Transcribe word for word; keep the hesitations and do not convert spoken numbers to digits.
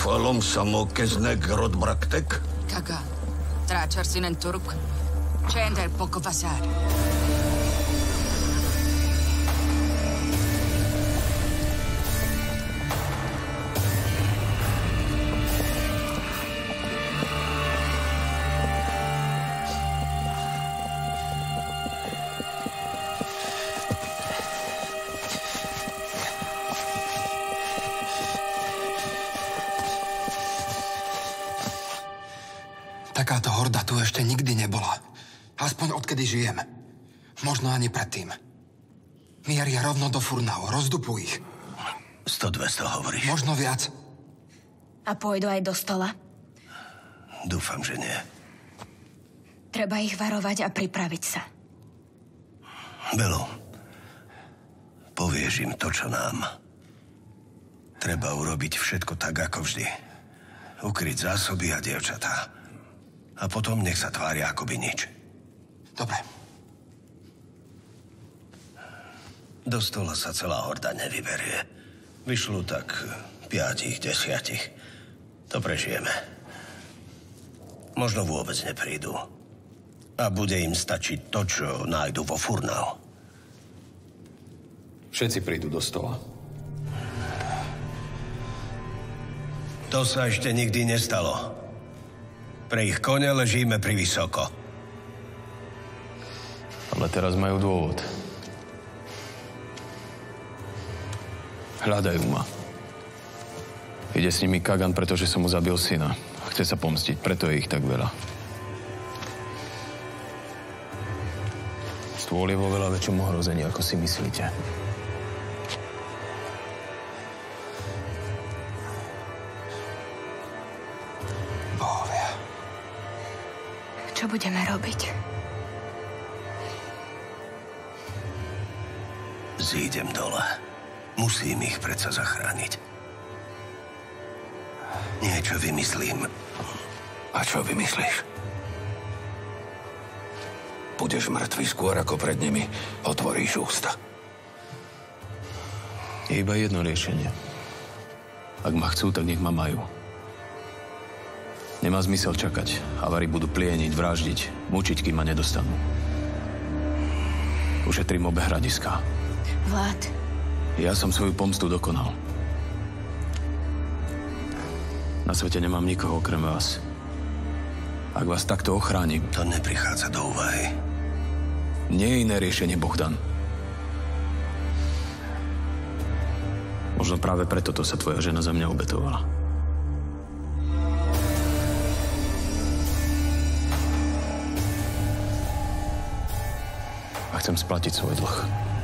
falom samo keznek rodbraktek? Kaga, trácsarsinen turk, csender pokovasár. Takáto horda tu ešte nikdy nebola. Aspoň odkedy žijem. Možno ani predtým. Mieria rovno do Furnau. Rozdupuj ich. sto dvesto hovoríš? Možno viac. A pôjdu aj do stola? Dúfam, že nie. Treba ich varovať a pripraviť sa. Belo, povieš im to, čo nám. Treba urobiť všetko tak, ako vždy. Ukryť zásoby a dievčatá. A potom nech sa tvária, akoby nič. Dobre. Do stola sa celá horda nevyberie. Vyšľú tak piatich, desiatich. To prežijeme. Možno vôbec neprídu. A bude im stačiť to, čo nájdu vo Furnau. Všetci prídu do stola. To sa ešte nikdy nestalo. Pre ich kone ležíme privysoko. Ale teraz majú dôvod. Hľadajú ma. Ide s nimi Kagan, pretože som mu zabil syna. Chce sa pomstiť, preto je ich tak veľa. Stôl je vo veľa väčšom ohrození, ako si myslíte. Čo budeme robiť? Zídem dole. Musím ich predsa zachrániť. Niečo vymyslím. A čo vymyslíš? Budeš mŕtvý skôr, ako pred nimi otvoríš ústa. Je iba jedno riešenie. Ak ma chcú, tak nech ma majú. Nemá zmysel čakať. Avari budú plieniť, vraždiť, mučiť, kým ma nedostanú. Ušetrím obe hradiská. Vlad. Ja som svoju pomstu dokonal. Na svete nemám nikoho okrem vás. Ak vás takto ochránim... To neprichádza do úvahy. Nie je iné riešenie, Bohdan. Možno práve preto to sa tvoja žena za mňa obetovala. A chcem splatiť svoj dlh.